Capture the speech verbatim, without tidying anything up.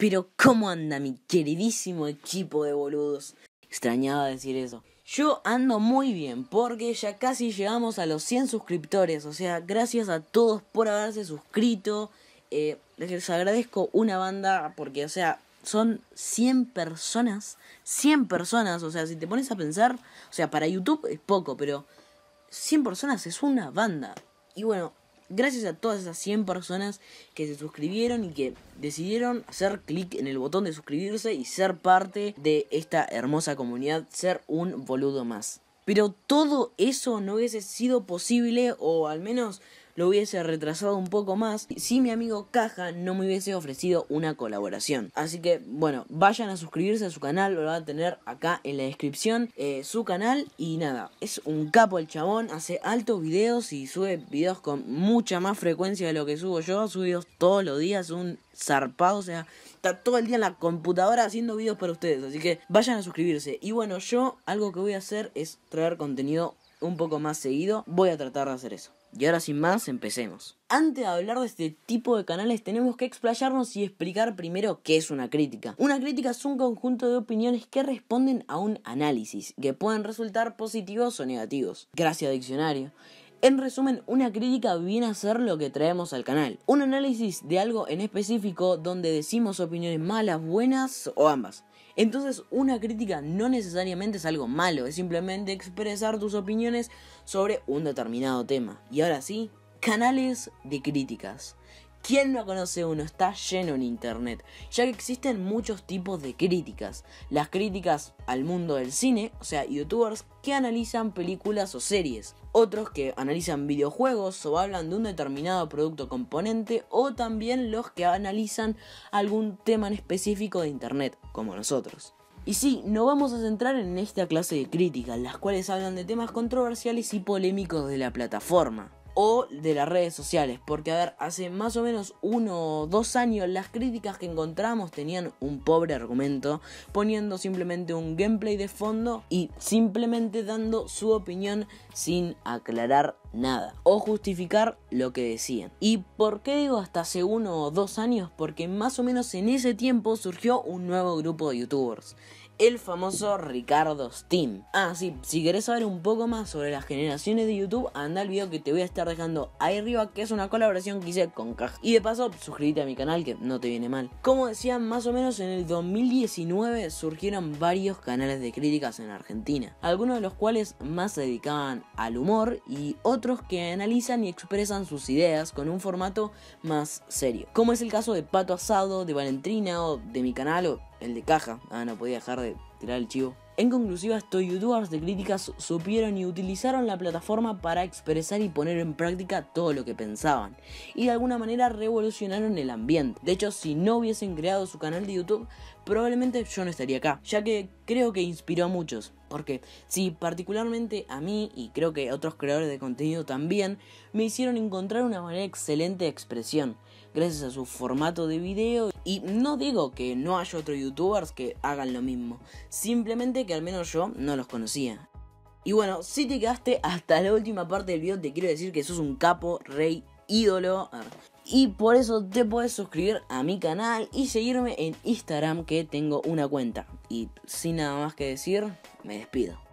Pero ¿cómo anda mi queridísimo equipo de boludos? Extrañaba decir eso. Yo ando muy bien porque ya casi llegamos a los cien suscriptores. O sea, gracias a todos por haberse suscrito. Eh, les agradezco una banda porque, o sea, son cien personas. cien personas, o sea, si te pones a pensar, o sea, para YouTube es poco, pero cien personas es una banda. Y bueno, gracias a todas esas cien personas que se suscribieron y que decidieron hacer clic en el botón de suscribirse y ser parte de esta hermosa comunidad, ser un boludo más. Pero todo eso no hubiese sido posible, o al menos lo hubiese retrasado un poco más, si mi amigo Caja no me hubiese ofrecido una colaboración. Así que, bueno, vayan a suscribirse a su canal, lo van a tener acá en la descripción, eh, su canal. Y nada, es un capo el chabón, hace altos videos y sube videos con mucha más frecuencia de lo que subo yo. Subo videos todos los días, un zarpado, o sea, está todo el día en la computadora haciendo videos para ustedes. Así que vayan a suscribirse. Y bueno, yo algo que voy a hacer es traer contenido un poco más seguido. Voy a tratar de hacer eso. Y ahora sin más, empecemos. Antes de hablar de este tipo de canales tenemos que explayarnos y explicar primero qué es una crítica. Una crítica es un conjunto de opiniones que responden a un análisis, que pueden resultar positivos o negativos. Gracias a Diccionario. En resumen, una crítica viene a ser lo que traemos al canal. Un análisis de algo en específico donde decimos opiniones malas, buenas o ambas. Entonces, una crítica no necesariamente es algo malo, es simplemente expresar tus opiniones sobre un determinado tema. Y ahora sí, canales de críticas. ¿Quién no conoce uno? Está lleno en internet, ya que existen muchos tipos de críticas. Las críticas al mundo del cine, o sea, youtubers que analizan películas o series. Otros que analizan videojuegos o hablan de un determinado producto componente. O también los que analizan algún tema en específico de internet, como nosotros. Y sí, nos vamos a centrar en esta clase de críticas, las cuales hablan de temas controversiales y polémicos de la plataforma o de las redes sociales, porque a ver, hace más o menos uno o dos años las críticas que encontramos tenían un pobre argumento, poniendo simplemente un gameplay de fondo y simplemente dando su opinión sin aclarar nada o justificar lo que decían. ¿Y por qué digo hasta hace uno o dos años? Porque más o menos en ese tiempo surgió un nuevo grupo de youtubers, el famoso Ricardo Steam. Ah, sí, si querés saber un poco más sobre las generaciones de YouTube, anda al video que te voy a estar dejando ahí arriba, que es una colaboración que hice con Caja. Y de paso, suscríbete a mi canal, que no te viene mal. Como decía, más o menos en el dos mil diecinueve surgieron varios canales de críticas en Argentina, algunos de los cuales más se dedicaban al humor y otros que analizan y expresan sus ideas con un formato más serio, como es el caso de Pato Asado, de Valentrina o de mi canal o el de Caja. Ah, no podía dejar de tirar el chivo. En conclusiva, estos youtubers de críticas supieron y utilizaron la plataforma para expresar y poner en práctica todo lo que pensaban, y de alguna manera revolucionaron el ambiente. De hecho, si no hubiesen creado su canal de YouTube, probablemente yo no estaría acá, ya que creo que inspiró a muchos. Porque sí, particularmente a mí, y creo que otros creadores de contenido también, me hicieron encontrar una manera excelente de expresión, gracias a su formato de video. Y no digo que no haya otros youtubers que hagan lo mismo, simplemente que al menos yo no los conocía. Y bueno, si te quedaste hasta la última parte del video, te quiero decir que sos un capo, rey, ídolo. Y por eso te puedes suscribir a mi canal y seguirme en Instagram, que tengo una cuenta. Y sin nada más que decir, me despido.